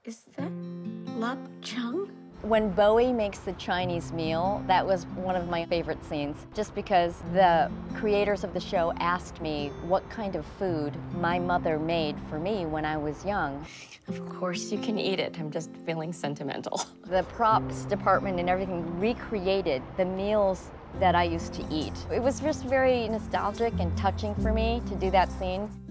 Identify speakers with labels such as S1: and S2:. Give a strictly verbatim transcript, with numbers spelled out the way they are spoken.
S1: Is that lap chung?
S2: When Bowie makes the Chinese meal, that was one of my favorite scenes, just because the creators of the show asked me what kind of food my mother made for me when I was young.
S1: Of course you can eat it. I'm just feeling sentimental.
S2: The props department and everything recreated the meals that I used to eat. It was just very nostalgic and touching for me to do that scene.